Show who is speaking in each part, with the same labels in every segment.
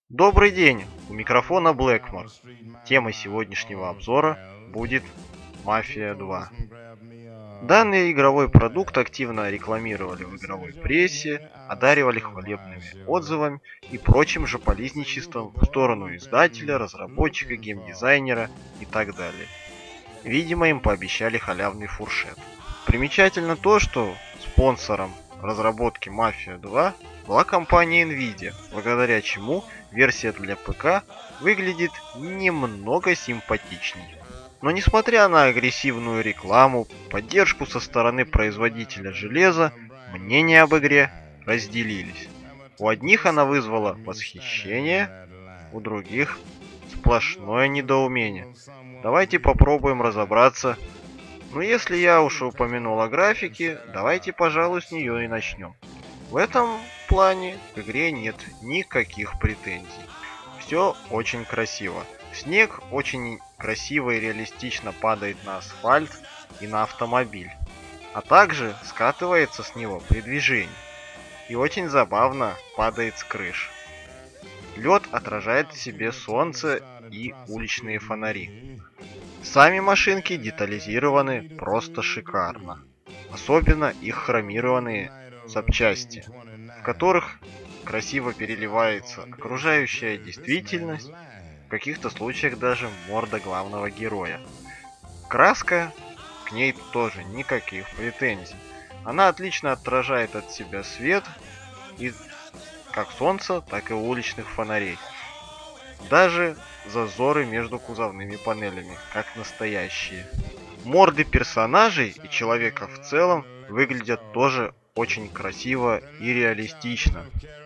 Speaker 1: Добрый день! У микрофона Блэкмор. Тема сегодняшнего обзора будет Мафия 2. Данный игровой продукт активно рекламировали в игровой прессе, одаривали хвалебными отзывами и прочим жополизничеством в сторону издателя, разработчика, геймдизайнера и так далее. Видимо, им пообещали халявный фуршет. Примечательно то, что спонсором разработки Mafia 2 была компания Nvidia, благодаря чему версия для ПК выглядит немного симпатичней. Но несмотря на агрессивную рекламу, поддержку со стороны производителя железа, мнения об игре разделились. У одних она вызвала восхищение, у других сплошное недоумение. Давайте попробуем разобраться. Но если я уж упомянул о графике, давайте, пожалуй, с нее и начнем. В этом плане к игре нет никаких претензий. Все очень красиво. Снег очень красиво и реалистично падает на асфальт и на автомобиль, а также скатывается с него при движении и очень забавно падает с крыш. Лед отражает в себе солнце и уличные фонари. Сами машинки детализированы просто шикарно. Особенно их хромированные запчасти, в которых красиво переливается окружающая действительность, в каких-то случаях даже морда главного героя. Краска, к ней тоже никаких претензий. Она отлично отражает от себя свет, и как солнца, так и уличных фонарей. Даже зазоры между кузовными панелями, как настоящие. Морды персонажей и человека в целом выглядят тоже очень красиво и реалистично.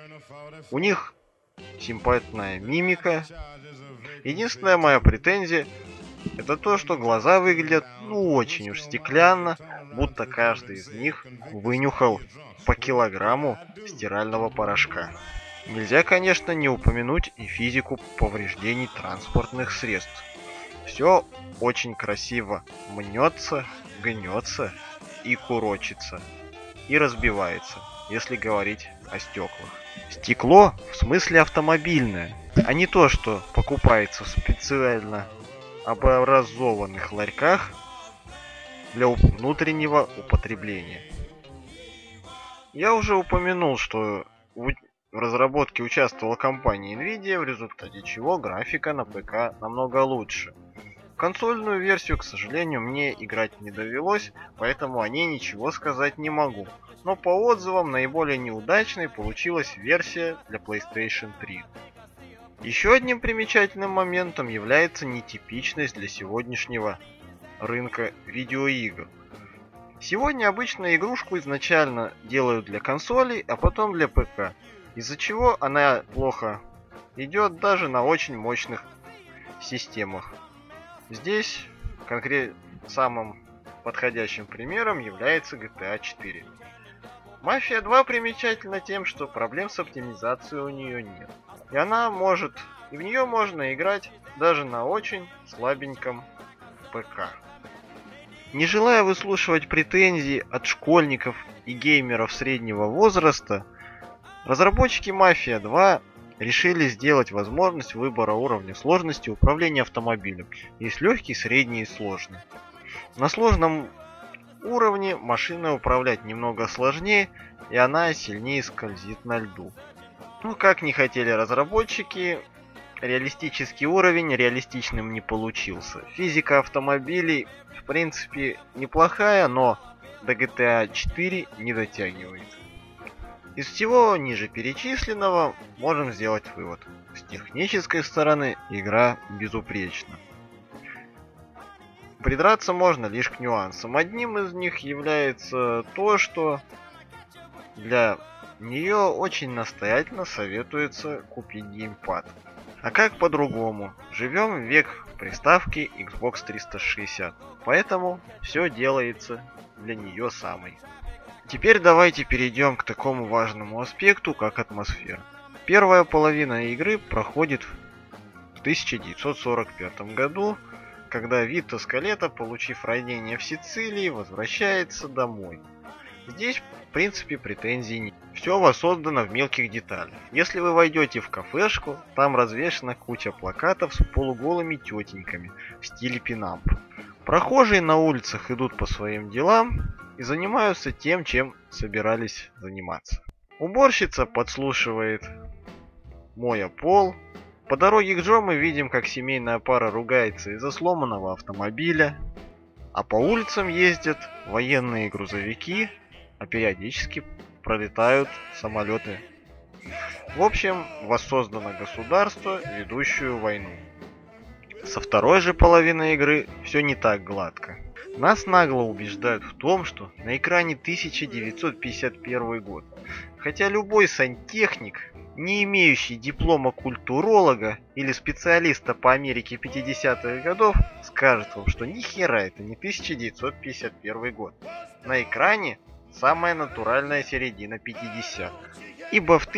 Speaker 1: У них симпатичная мимика. Единственная моя претензия — это то, что глаза выглядят очень уж стеклянно, будто каждый из них вынюхал по килограмму стирального порошка. Нельзя, конечно, не упомянуть и физику повреждений транспортных средств. Все очень красиво мнется, гнется и курочится, и разбивается, если говорить о стеклах. Стекло в смысле автомобильное, а не то, что покупается в специально образованных ларьках для внутреннего употребления. Я уже упомянул, что в разработке участвовала компания Nvidia, в результате чего графика на ПК намного лучше. В консольную версию, к сожалению, мне играть не довелось, поэтому о ней ничего сказать не могу. Но по отзывам наиболее неудачной получилась версия для PlayStation 3. Еще одним примечательным моментом является нетипичность для сегодняшнего рынка видеоигр. Сегодня обычно игрушку изначально делают для консолей, а потом для ПК, из-за чего она плохо идет даже на очень мощных системах. Здесь самым подходящим примером является GTA 4. Mafia 2 примечательна тем, что проблем с оптимизацией у нее нет. И в нее можно играть даже на очень слабеньком ПК. Не желая выслушивать претензии от школьников и геймеров среднего возраста, разработчики Mafia 2 решили сделать возможность выбора уровня сложности управления автомобилем. Есть легкий, средний и сложный. На сложном уровне машиной управлять немного сложнее, и она сильнее скользит на льду. Ну, как не хотели разработчики, реалистический уровень реалистичным не получился. Физика автомобилей, в принципе, неплохая, но до GTA 4 не дотягивает. Из всего ниже перечисленного можем сделать вывод: с технической стороны игра безупречна. Придраться можно лишь к нюансам. Одним из них является то, что для нее очень настоятельно советуется купить геймпад. А как по-другому? Живем в век приставки Xbox 360, поэтому все делается для нее самой. Теперь давайте перейдем к такому важному аспекту, как атмосфера. Первая половина игры проходит в 1945 году, когда Вито Скалета, получив ранение в Сицилии, возвращается домой. Здесь, в принципе, претензий нет. Все воссоздано в мелких деталях. Если вы войдете в кафешку, там развешена куча плакатов с полуголыми тетеньками в стиле пинамп. Прохожие на улицах идут по своим делам и занимаются тем, чем собирались заниматься. Уборщица подслушивает, моя пол. По дороге к Джо мы видим, как семейная пара ругается из-за сломанного автомобиля. А по улицам ездят военные грузовики, а периодически пролетают самолеты. В общем, воссоздано государство, ведущее войну. Со второй же половины игры все не так гладко. Нас нагло убеждают в том, что на экране 1951 год. Хотя любой сантехник, не имеющий диплома культуролога или специалиста по Америке 50-х годов, скажет вам, что ни хера это не 1951 год. На экране самая натуральная середина 50-х. Ибо в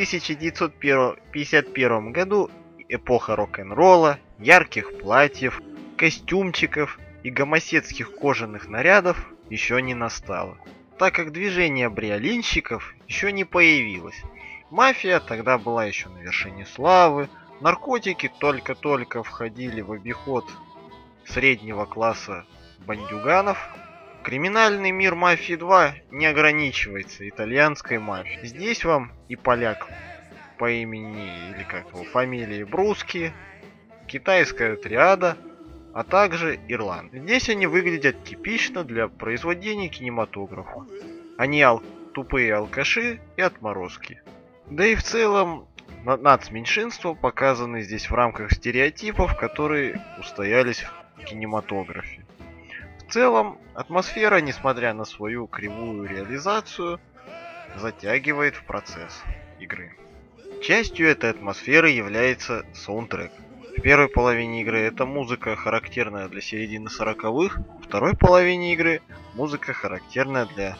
Speaker 1: 1951 году эпоха рок-н-ролла, ярких платьев, костюмчиков и гомосетских кожаных нарядов еще не настала, так как движение бриолинщиков еще не появилось. Мафия тогда была еще на вершине славы, наркотики только-только входили в обиход среднего класса бандюганов. Криминальный мир Мафии 2 не ограничивается итальянской мафией. Здесь вам и поляк по имени, или как его, фамилии Бруски, китайская триада, а также ирландцы. Здесь они выглядят типично для произведения кинематографа. Они тупые алкаши и отморозки. Да и в целом нацменьшинства показаны здесь в рамках стереотипов, которые устоялись в кинематографе. В целом, атмосфера, несмотря на свою кривую реализацию, затягивает в процесс игры. Частью этой атмосферы является саундтрек. В первой половине игры это музыка, характерная для середины 40-х, во второй половине игры музыка, характерная для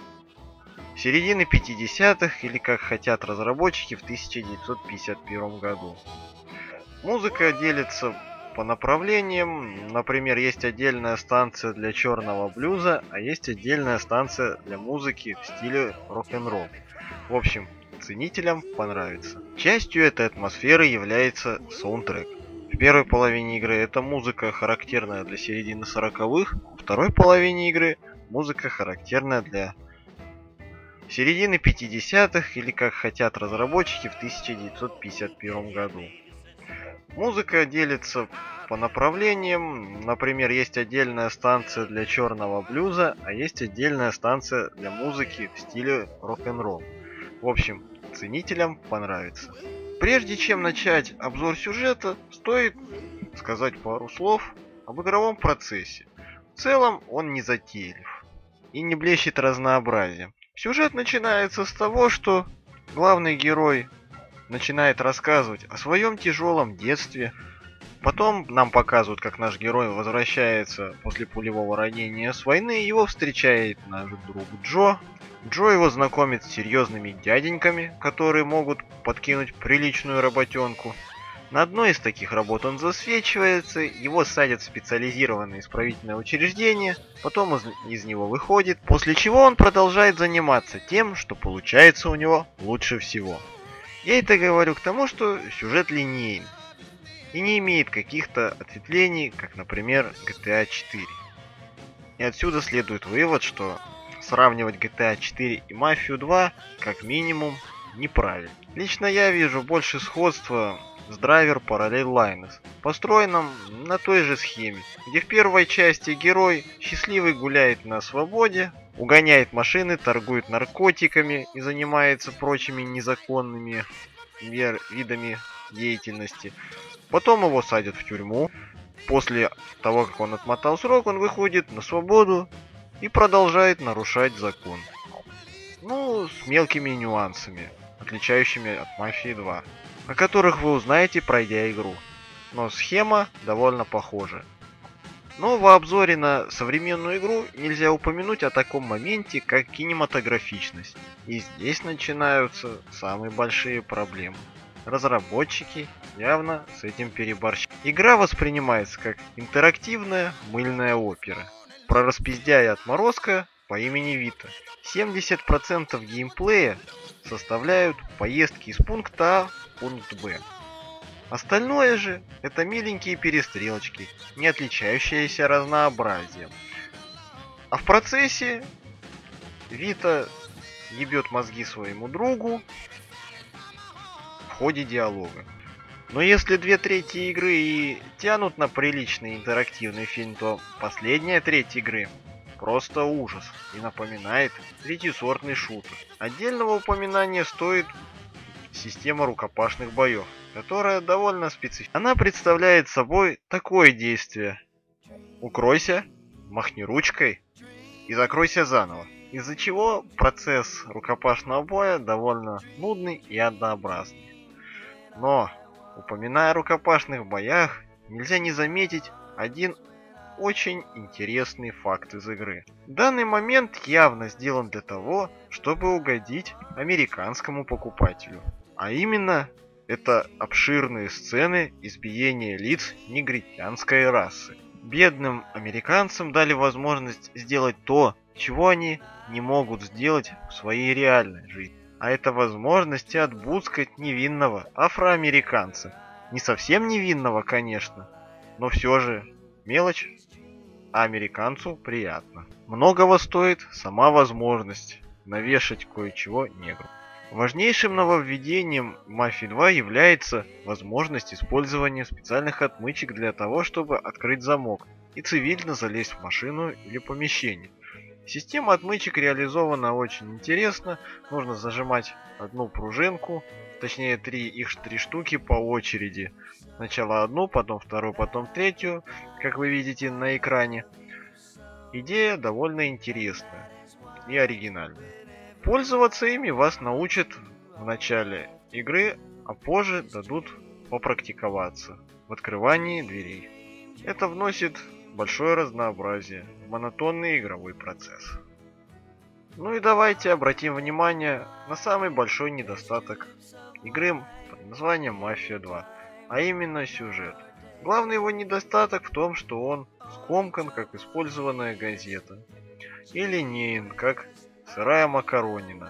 Speaker 1: середины 50-х, или как хотят разработчики, в 1951 году. Музыка делится по направлениям. Например, есть отдельная станция для черного блюза, а есть отдельная станция для музыки в стиле рок-н-ролл. В общем, ценителям понравится. Частью этой атмосферы является саундтрек. В первой половине игры это музыка, характерная для середины 40-х, во второй половине игры музыка, характерная для середины 50-х, или как хотят разработчики, в 1951 году. Музыка делится по направлениям. Например, есть отдельная станция для черного блюза, а есть отдельная станция для музыки в стиле рок-н-ролл. В общем, ценителям понравится. Прежде чем начать обзор сюжета, стоит сказать пару слов об игровом процессе. В целом он не затейлив и не блещет разнообразием. Сюжет начинается с того, что главный герой начинает рассказывать о своем тяжелом детстве. Потом нам показывают, как наш герой возвращается после пулевого ранения с войны. Его встречает наш друг Джо. Джо его знакомит с серьезными дяденьками, которые могут подкинуть приличную работенку. На одной из таких работ он засвечивается, его садят в специализированное исправительное учреждение, потом из него выходит, после чего он продолжает заниматься тем, что получается у него лучше всего. Я это говорю к тому, что сюжет линейный и не имеет каких-то ответвлений, как, например, GTA 4. И отсюда следует вывод, что сравнивать GTA 4 и Мафию 2 как минимум неправильно. Лично я вижу больше сходства с Driver Parallel Lines, построенным на той же схеме, где в первой части герой счастливый гуляет на свободе, угоняет машины, торгует наркотиками и занимается прочими незаконными видами деятельности. Потом его садят в тюрьму. После того, как он отмотал срок, он выходит на свободу и продолжает нарушать закон. Ну, с мелкими нюансами, отличающими от Мафии 2, о которых вы узнаете, пройдя игру. Но схема довольно похожа. Но в обзоре на современную игру нельзя упомянуть о таком моменте, как кинематографичность. И здесь начинаются самые большие проблемы. Разработчики явно с этим переборщили. Игра воспринимается как интерактивная мыльная опера. Про распиздяя отморозка по имени Вита. 70% геймплея составляют поездки из пункта А в пункт Б. Остальное же это миленькие перестрелочки, не отличающиеся разнообразием. А в процессе Вита ебет мозги своему другу в ходе диалога. Но если 2/3 игры и тянут на приличный интерактивный фильм, то последняя треть игры просто ужас и напоминает третьесортный шутер. Отдельного упоминания стоит система рукопашных боев, которая довольно специфична. Она представляет собой такое действие: укройся, махни ручкой и закройся заново. Из-за чего процесс рукопашного боя довольно нудный и однообразный. Но, упоминая о рукопашных боях, нельзя не заметить один очень интересный факт из игры. Данный момент явно сделан для того, чтобы угодить американскому покупателю. А именно, это обширные сцены избиения лиц негритянской расы. Бедным американцам дали возможность сделать то, чего они не могут сделать в своей реальной жизни. А это возможность отбускать невинного афроамериканца. Не совсем невинного, конечно, но все же мелочь, а американцу приятно. Многого стоит сама возможность навешать кое-чего негру. Важнейшим нововведением Mafia 2 является возможность использования специальных отмычек для того, чтобы открыть замок и цивильно залезть в машину или помещение. Система отмычек реализована очень интересно. Нужно зажимать одну пружинку, точнее три штуки по очереди. Сначала одну, потом вторую, потом третью, как вы видите на экране. Идея довольно интересная и оригинальная. Пользоваться ими вас научат в начале игры, а позже дадут попрактиковаться в открывании дверей. Это вносит большое разнообразие в монотонный игровой процесс. Ну и давайте обратим внимание на самый большой недостаток игры под названием Mafia 2, а именно сюжет. Главный его недостаток в том, что он скомкан, как использованная газета, и линеен, как сырая макаронина.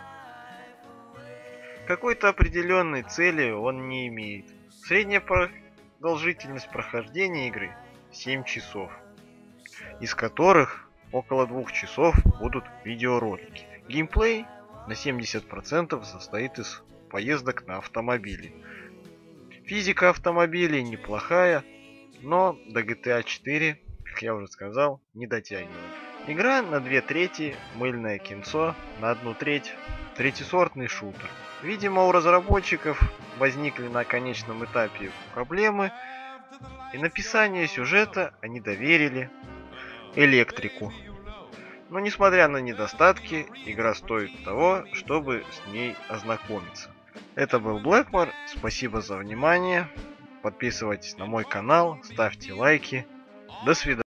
Speaker 1: Какой-то определенной цели он не имеет. Средняя продолжительность прохождения игры 7 часов, из которых около 2 часов будут видеоролики. Геймплей на 70% состоит из поездок на автомобиле. Физика автомобилей неплохая, но до GTA 4, как я уже сказал, не дотягивает. Игра на 2/3 мыльное кинцо, на 1/3 третьесортный шутер. Видимо, у разработчиков возникли на конечном этапе проблемы, и написание сюжета они доверили электрику. Но несмотря на недостатки, игра стоит того, чтобы с ней ознакомиться. Это был Blackmore, спасибо за внимание, подписывайтесь на мой канал, ставьте лайки, до свидания.